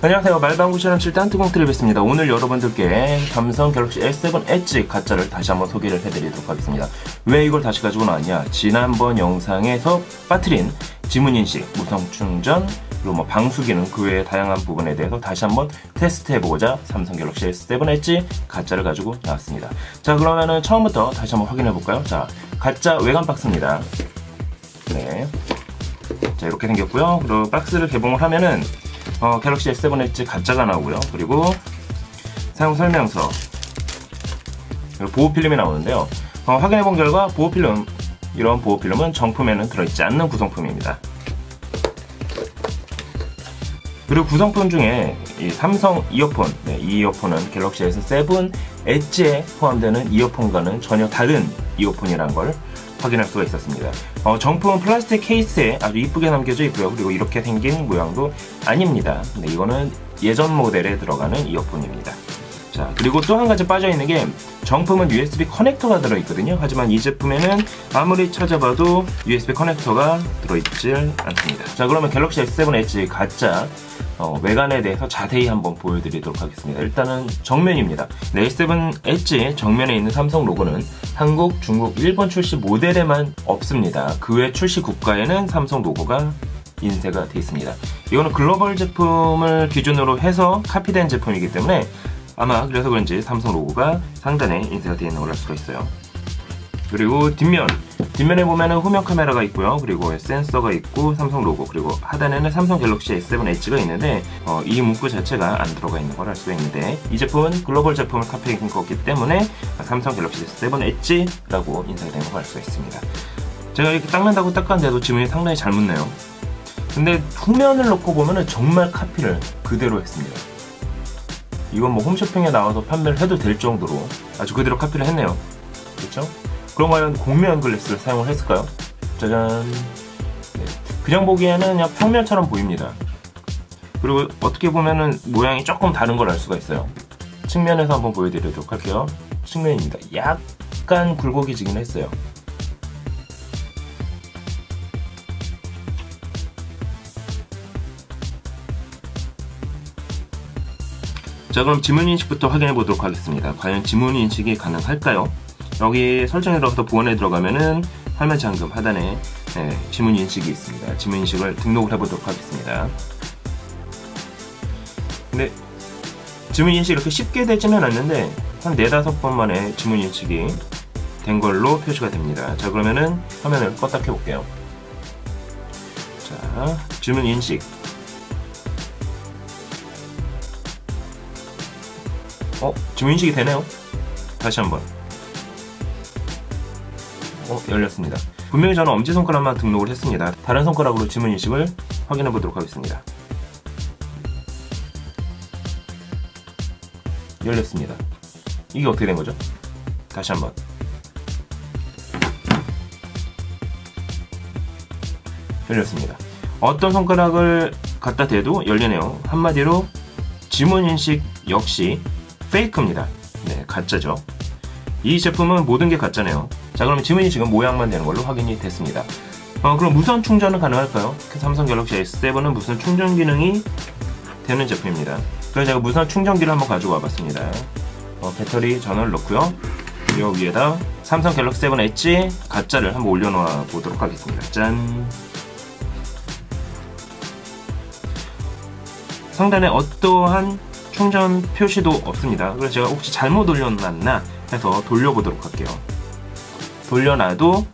안녕하세요. 말방구 실험 7단 뜨공트립입니다. 오늘 여러분들께 삼성 갤럭시 S7 엣지 가짜를 다시 한번 소개를 해드리도록 하겠습니다. 왜 이걸 다시 가지고 나왔냐? 지난번 영상에서 빠뜨린 지문인식, 무선 충전, 그리고 방수 기능, 그 외의 다양한 부분에 대해서 다시 한번 테스트해보고자 삼성 갤럭시 S7 엣지 가짜를 가지고 나왔습니다. 자, 그러면은 처음부터 다시 한번 확인해볼까요? 자, 가짜 외관 박스입니다. 네. 자, 이렇게 생겼고요. 그리고 박스를 개봉을 하면은 갤럭시 S7 엣지 가짜가 나오고요. 그리고 사용 설명서, 그리고 보호 필름이 나오는데요. 확인해본 결과 보호 필름, 이런 보호 필름은 정품에는 들어있지 않는 구성품입니다. 그리고 구성품 중에 이 삼성 이어폰, 이 이어폰은 갤럭시 S7 엣지에 포함되는 이어폰과는 전혀 다른 이어폰이라는 걸 확인할 수가 있었습니다. 정품은 플라스틱 케이스에 아주 이쁘게 남겨져 있고요. 그리고 이렇게 생긴 모양도 아닙니다. 네, 이거는 예전 모델에 들어가는 이어폰입니다. 자, 그리고 또 한 가지 빠져있는 게 정품은 USB 커넥터가 들어있거든요. 하지만 이 제품에는 아무리 찾아봐도 USB 커넥터가 들어있질 않습니다. 자, 그러면 갤럭시 S7 엣지 가짜 외관에 대해서 자세히 한번 보여드리도록 하겠습니다. 일단은 정면입니다. 네, S7 엣지 정면에 있는 삼성 로고는 한국, 중국, 일본 출시 모델에만 없습니다. 그 외 출시 국가에는 삼성 로고가 인쇄가 되어 있습니다. 이거는 글로벌 제품을 기준으로 해서 카피된 제품이기 때문에 아마 그래서 그런지 삼성 로고가 상단에 인쇄가 되어 있는 걸 알 수가 있어요. 그리고 뒷면에 보면은 후면 카메라가 있고요. 그리고 센서가 있고 삼성 로고, 그리고 하단에는 삼성 갤럭시 S7 엣지가 있는데 이 문구 자체가 안 들어가 있는 걸 알 수가 있는데, 이 제품은 글로벌 제품을 카피한 거기 때문에 삼성 갤럭시 S7 엣지라고 인쇄가 되는 걸 알 수가 있습니다. 제가 이렇게 닦는다고 닦았는데도 지문이 상당히 잘 묻네요. 근데 후면을 놓고 보면은 정말 카피를 그대로 했습니다. 이건 뭐 홈쇼핑에 나와서 판매를 해도 될 정도로 아주 그대로 카피를 했네요. 그렇죠? 그럼 과연 곡면 글래스를 사용을 했을까요? 짜잔. 네. 그냥 보기에는 그냥 평면처럼 보입니다. 그리고 어떻게 보면은 모양이 조금 다른 걸 알 수가 있어요. 측면에서 한번 보여드리도록 할게요. 측면입니다. 약간 굴곡이지긴 했어요. 자, 그럼 지문인식부터 확인해 보도록 하겠습니다. 과연 지문인식이 가능할까요? 여기 설정에 들어가서 보안에 들어가면은 화면 잠금 하단에 지문인식이 있습니다. 지문인식을 등록을 해보도록 하겠습니다. 근데 지문인식이 이렇게 쉽게 되지는 않는데 한 4-5번 만에 지문인식이 된 걸로 표시가 됩니다. 자, 그러면은 화면을 껐다 켜볼게요. 자, 지문인식. 지문인식이 되네요. 다시 한번. 열렸습니다. 분명히 저는 엄지손가락만 등록을 했습니다. 다른 손가락으로 지문인식을 확인해 보도록 하겠습니다. 열렸습니다. 이게 어떻게 된 거죠? 다시 한번. 열렸습니다. 어떤 손가락을 갖다 대도 열리네요. 한마디로 지문인식 역시 페이크입니다. 네, 가짜죠. 이 제품은 모든 게 가짜네요. 자, 그러면 지문인식은 모양만 되는 걸로 확인이 됐습니다. 그럼 무선 충전은 가능할까요? 삼성 갤럭시 S7은 무선 충전 기능이 되는 제품입니다. 그래서 제가 무선 충전기를 한번 가지고 와봤습니다. 배터리 전원을 넣고요. 이 위에다 삼성 갤럭시 7 엣지 가짜를 한번 올려놓아 보도록 하겠습니다. 짠! 상단에 어떠한 충전 표시도 없습니다. 그래서 제가 혹시 잘못 올려놨나 해서 돌려보도록 할게요. 돌려놔도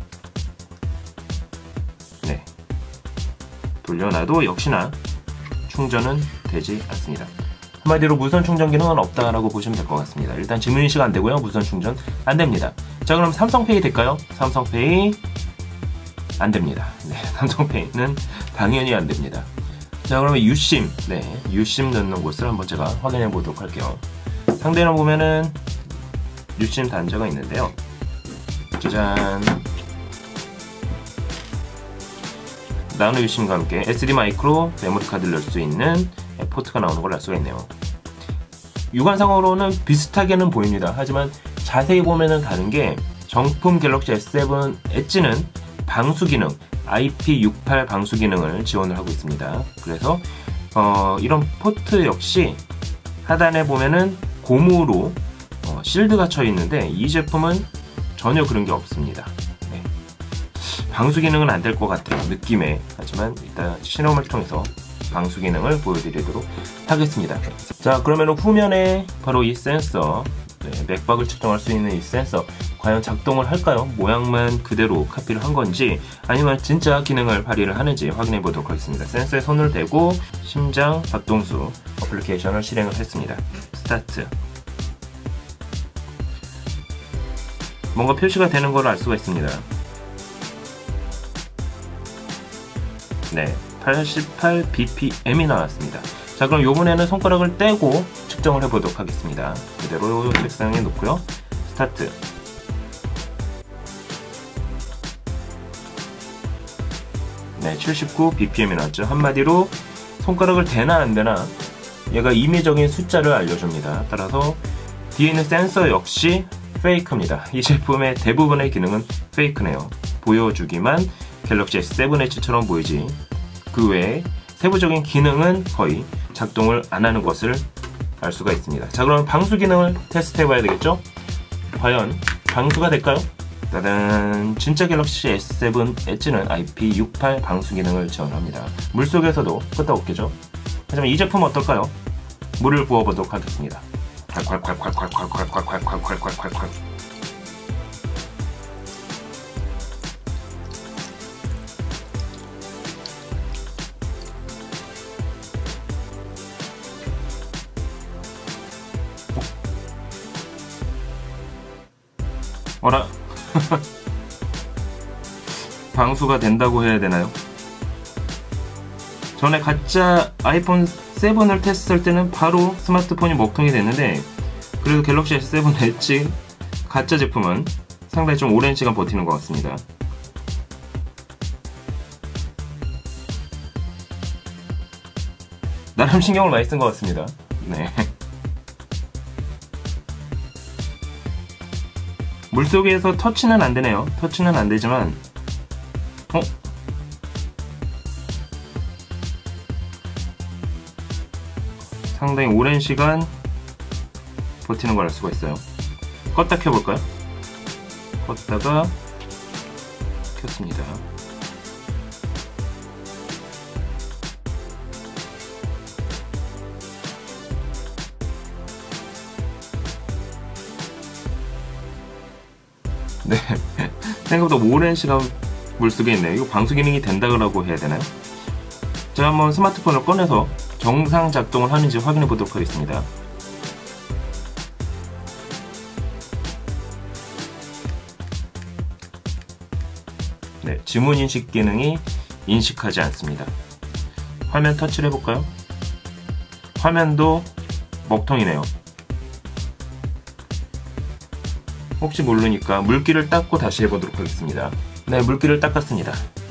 역시나 충전은 되지 않습니다. 한마디로 무선 충전 기능은 없다라고 보시면 될 것 같습니다. 일단 지문인식 안 되고요. 무선 충전 안 됩니다. 자, 그럼 삼성페이 될까요? 삼성페이 안 됩니다. 네, 삼성페이는 당연히 안 됩니다. 자, 그러면 유심, 유심 넣는 곳을 한번 제가 확인해 보도록 할게요. 상단에 보면은 유심 단자가 있는데요. 짜잔. 나노 유심과 함께 SD 마이크로 메모리 카드를 넣을 수 있는 포트가 나오는 걸 알 수가 있네요. 육안상으로는 비슷하게는 보입니다. 하지만 자세히 보면은 다른 게 정품 갤럭시 S7 엣지는 방수 기능, IP68 방수 기능을 지원을 하고 있습니다. 그래서 이런 포트 역시 하단에 보면은 고무로 실드가 쳐 있는데 이 제품은 전혀 그런 게 없습니다. 네. 방수 기능은 안 될 것 같아요, 느낌에. 하지만 일단 실험을 통해서 방수 기능을 보여드리도록 하겠습니다. 자, 그러면 후면에 바로 이 센서, 맥박을 측정할 수 있는 이 센서 과연 작동을 할까요? 모양만 그대로 카피를 한 건지 아니면 진짜 기능을 발휘를 하는지 확인해 보도록 하겠습니다. 센서에 손을 대고 심장 박동수 어플리케이션을 실행을 했습니다. 스타트. 뭔가 표시가 되는 걸 알 수가 있습니다. 네, 88 bpm이 나왔습니다. 자, 그럼 이번에는 손가락을 떼고 측정을 해보도록 하겠습니다. 그대로 책상에 놓고요. 스타트. 네, 79 bpm이 나왔죠. 한마디로 손가락을 대나 안 대나 얘가 임의적인 숫자를 알려줍니다. 따라서 뒤에 있는 센서 역시 페이크입니다. 이 제품의 대부분의 기능은 페이크네요. 보여주기만 갤럭시 S7 Edge처럼 보이지 그 외에 세부적인 기능은 거의 작동을 안 하는 것을 알 수가 있습니다. 자, 그럼 방수 기능을 테스트 해봐야 되겠죠? 과연 방수가 될까요? 짜잔! 진짜 갤럭시 S7 엣지는 IP68 방수 기능을 지원합니다. 물속에서도 끄떡없겠죠? 하지만 이 제품 어떨까요? 물을 부어보도록 하겠습니다. 콸콸콸콸콸콸콸콸콸콸콸콸콸. 어라? 방수가 된다고 해야 되나요? 전에 가짜 아이폰 7을 테스트할 때는 바로 스마트폰이 먹통이 됐는데 그래도 갤럭시 S7 엣지 가짜 제품은 상당히 좀 오랜 시간 버티는 것 같습니다. 나름 신경을 많이 쓴 것 같습니다. 네. 물속에서 터치는 안 되네요. 터치는 안 되지만 상당히 오랜 시간 버티는 걸 알 수가 있어요. 껐다 켜볼까요? 껐다가 켰습니다. 네, 생각보다 오랜 시간 물속에 있네요. 이거 방수 기능이 된다고 해야 되나요? 제가 한번 스마트폰을 꺼내서 정상 작동을 하는지 확인해 보도록 하겠습니다. 네, 지문 인식 기능이 인식하지 않습니다. 화면 터치를 해볼까요? 화면도 먹통이네요. 혹시 모르니까 물기를 닦고 다시 해보도록 하겠습니다. 네, 물기를 닦았습니다.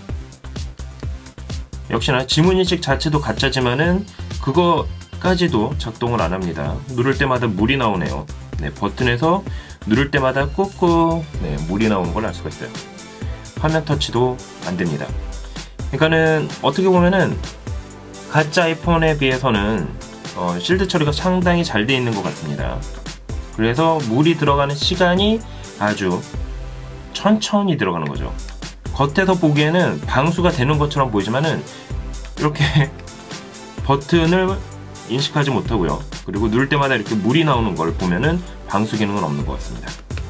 역시나 지문인식 자체도 가짜지만은 그거까지도 작동을 안합니다. 누를 때마다 물이 나오네요. 네, 버튼에서 누를 때마다 꾹꾹 물이 나오는 걸 알 수가 있어요. 화면 터치도 안됩니다. 그러니까는 어떻게 보면은 가짜 아이폰에 비해서는 실드 처리가 상당히 잘 되어 있는 것 같습니다. 그래서 물이 들어가는 시간이 아주 천천히 들어가는 거죠. 겉에서 보기에는 방수가 되는 것처럼 보이지만은 이렇게 버튼을 인식하지 못하고요. 그리고 누를 때마다 이렇게 물이 나오는 걸 보면은 방수 기능은 없는 것 같습니다.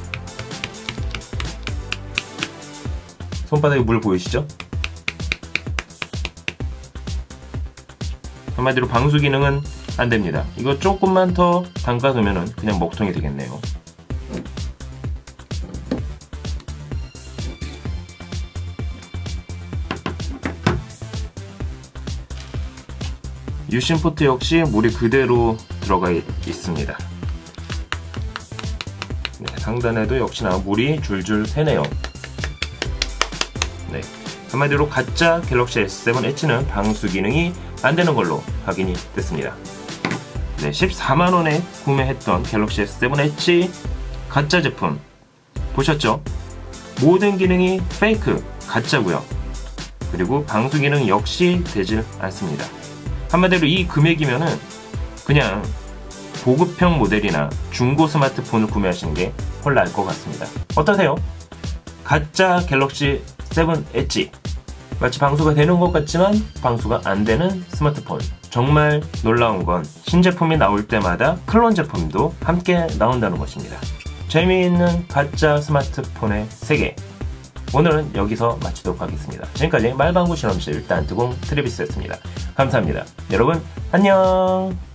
손바닥에 물 보이시죠? 한마디로 방수 기능은 안 됩니다. 이거 조금만 더 담가두면은 그냥 먹통이 되겠네요. 유심 포트 역시 물이 그대로 들어가 있습니다. 네, 상단에도 역시나 물이 줄줄 새네요. 네, 한마디로 가짜 갤럭시 S7 엣지는 방수 기능이 안 되는 걸로 확인이 됐습니다. 네, 14만원에 구매했던 갤럭시 S7 엣지 가짜 제품 보셨죠? 모든 기능이 페이크, 가짜고요. 그리고 방수 기능 역시 되질 않습니다. 한마디로 이 금액이면은 그냥 보급형 모델이나 중고 스마트폰을 구매하시는 게 훨 나을 것 같습니다. 어떠세요? 가짜 갤럭시 7 엣지, 마치 방수가 되는 것 같지만 방수가 안 되는 스마트폰. 정말 놀라운 건 신제품이 나올 때마다 클론 제품도 함께 나온다는 것입니다. 재미있는 가짜 스마트폰의 세계, 오늘은 여기서 마치도록 하겠습니다. 지금까지 말방구 실험실 딴뚜공 트래비스였습니다. 감사합니다. 여러분 안녕.